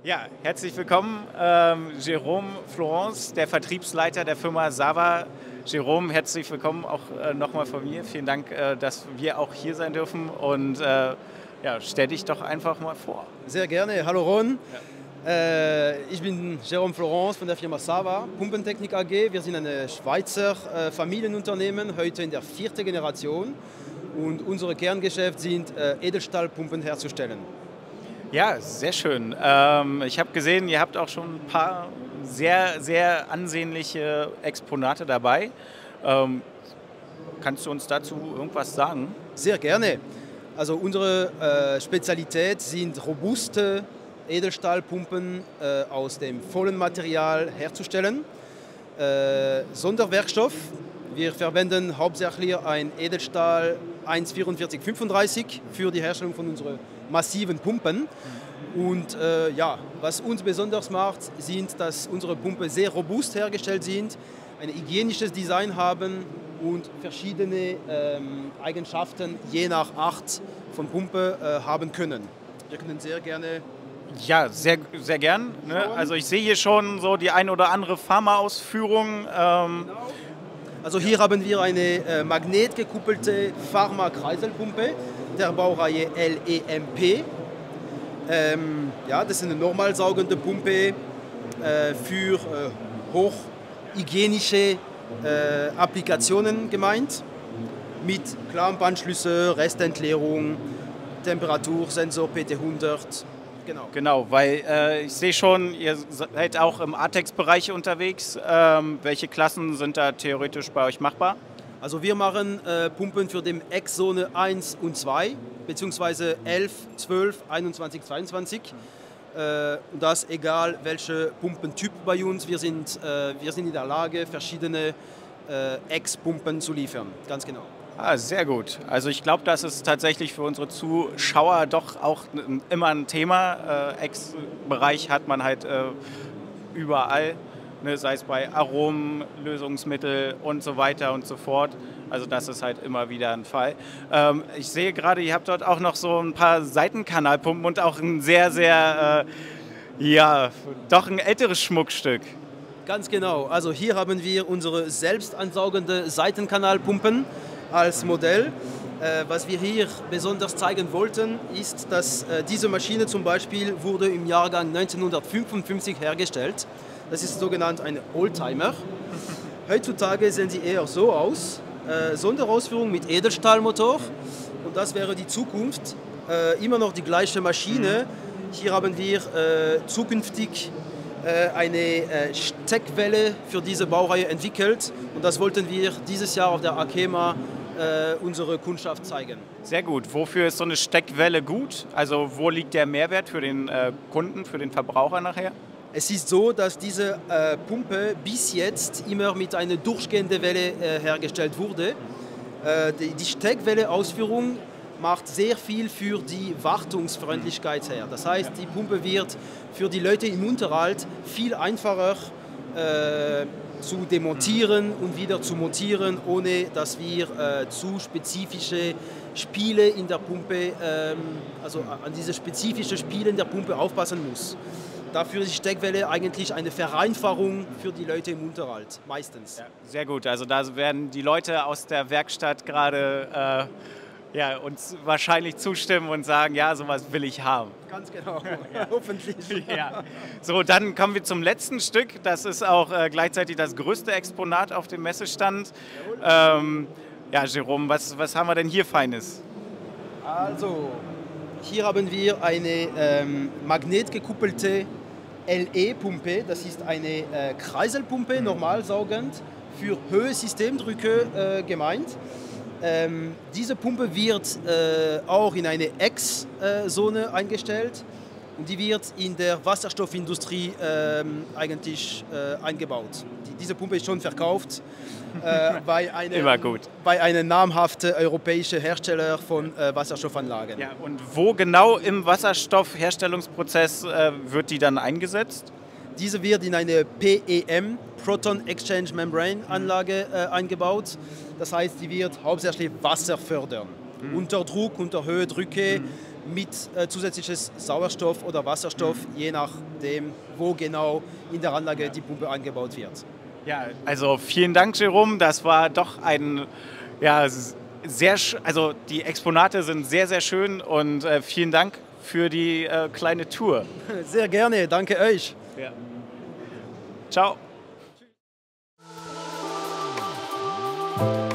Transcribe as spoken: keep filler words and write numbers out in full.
Ja, herzlich willkommen, ähm, Jérôme Florence, der Vertriebsleiter der Firma Sava. Jérôme, herzlich willkommen auch äh, nochmal von mir. Vielen Dank, äh, dass wir auch hier sein dürfen. Und äh, ja, stell dich doch einfach mal vor. Sehr gerne. Hallo Ron. Ja. Äh, ich bin Jérôme Florence von der Firma Sava, Pumpentechnik A G. Wir sind ein Schweizer äh, Familienunternehmen, heute in der vierten Generation. Und unser Kerngeschäft sind äh, Edelstahlpumpen herzustellen. Ja, sehr schön. Ähm, ich habe gesehen, ihr habt auch schon ein paar sehr, sehr ansehnliche Exponate dabei. Ähm, kannst du uns dazu irgendwas sagen? Sehr gerne. Also unsere äh, Spezialität sind robuste Edelstahlpumpen äh, aus dem vollen Material herzustellen. Äh, Sonderwerkstoff. Wir verwenden hauptsächlich ein Edelstahl eins vierundvierzig fünfunddreißig für die Herstellung von unseren massiven Pumpen. Und äh, ja, was uns besonders macht, sind, dass unsere Pumpen sehr robust hergestellt sind, ein hygienisches Design haben und verschiedene ähm, Eigenschaften je nach Art von Pumpe äh, haben können. Wir können sehr gerne... Ja, sehr, sehr gern. Ne? Also ich sehe hier schon so die ein oder andere Pharma-Ausführung. Ähm genau. Also hier haben wir eine äh, magnetgekuppelte Pharma-Kreiselpumpe der Baureihe L E M P. Ähm, ja, das ist eine normal saugende Pumpe äh, für äh, hochhygienische äh, Applikationen gemeint, mit Klampanschlüsse, Restentleerung, Temperatursensor P T hundert. Genau. Genau, weil äh, ich sehe schon, ihr seid auch im ATEX-Bereich unterwegs. Ähm, welche Klassen sind da theoretisch bei euch machbar? Also wir machen äh, Pumpen für den X-Zone eins und zwei, beziehungsweise elf, zwölf, einundzwanzig, zweiundzwanzig. Äh, und das egal welche Pumpentyp bei uns. Wir sind, äh, wir sind in der Lage, verschiedene äh, X-Pumpen zu liefern, ganz genau. Ah, sehr gut. Also ich glaube, das ist tatsächlich für unsere Zuschauer doch auch immer ein Thema. Äh, Ex-Bereich hat man halt äh, überall, ne, sei es bei Aromen, Lösungsmittel und so weiter und so fort. Also das ist halt immer wieder ein Fall. Ähm, ich sehe gerade, ihr habt dort auch noch so ein paar Seitenkanalpumpen und auch ein sehr, sehr, äh, ja, doch ein älteres Schmuckstück. Ganz genau. Also hier haben wir unsere selbst ansaugende Seitenkanalpumpen als Modell. Äh, was wir hier besonders zeigen wollten, ist, dass äh, diese Maschine zum Beispiel wurde im Jahrgang neunzehnhundertfünfundfünfzig hergestellt. Das ist sogenannt ein Oldtimer. Heutzutage sehen sie eher so aus. Äh, Sonderausführung mit Edelstahlmotor. Und das wäre die Zukunft. Äh, immer noch die gleiche Maschine. Hier haben wir äh, zukünftig eine Steckwelle für diese Baureihe entwickelt und das wollten wir dieses Jahr auf der ACHEMA äh, unsere Kundschaft zeigen. Sehr gut. Wofür ist so eine Steckwelle gut? Also wo liegt der Mehrwert für den äh, Kunden, für den Verbraucher nachher? Es ist so, dass diese äh, Pumpe bis jetzt immer mit einer durchgehenden Welle äh, hergestellt wurde. Äh, die, die Steckwelle-Ausführung macht sehr viel für die Wartungsfreundlichkeit her. Das heißt, die Pumpe wird für die Leute im Unterhalt viel einfacher äh, zu demontieren und wieder zu montieren, ohne dass wir äh, zu spezifische Spiele in der Pumpe, ähm, also an diese spezifischen Spiele in der Pumpe aufpassen muss. Dafür ist die Steckwelle eigentlich eine Vereinfachung für die Leute im Unterhalt, meistens. Ja, sehr gut, also da werden die Leute aus der Werkstatt gerade äh, ja, uns wahrscheinlich zustimmen und sagen, ja, sowas will ich haben. Ganz genau, ja. Hoffentlich. Ja. So, dann kommen wir zum letzten Stück. Das ist auch äh, gleichzeitig das größte Exponat auf dem Messestand. Ähm, ja, Jérôme, was, was haben wir denn hier Feines? Also, hier haben wir eine ähm, magnetgekuppelte L E-Pumpe. Das ist eine äh, Kreiselpumpe, normal saugend, für hohe Systemdrücke äh, gemeint. Ähm, diese Pumpe wird äh, auch in eine X-Zone eingestellt und die wird in der Wasserstoffindustrie äh, eigentlich äh, eingebaut. Die, diese Pumpe ist schon verkauft äh, bei, einem, Immer gut. bei einem namhaften europäischen Hersteller von äh, Wasserstoffanlagen. Ja, und wo genau im Wasserstoffherstellungsprozess äh, wird die dann eingesetzt? Diese wird in eine P E M, Proton Exchange Membrane Anlage, äh, eingebaut. Das heißt, die wird hauptsächlich Wasser fördern. Mhm. Unter Druck, unter hohe Drücke, mhm. mit äh, zusätzliches Sauerstoff oder Wasserstoff, je nachdem, wo genau in der Anlage die Pumpe eingebaut wird. Ja, also vielen Dank, Jerome. Das war doch ein, ja, sehr, also die Exponate sind sehr, sehr schön und äh, vielen Dank für die äh, kleine Tour. Sehr gerne, danke euch. Ja. Ciao.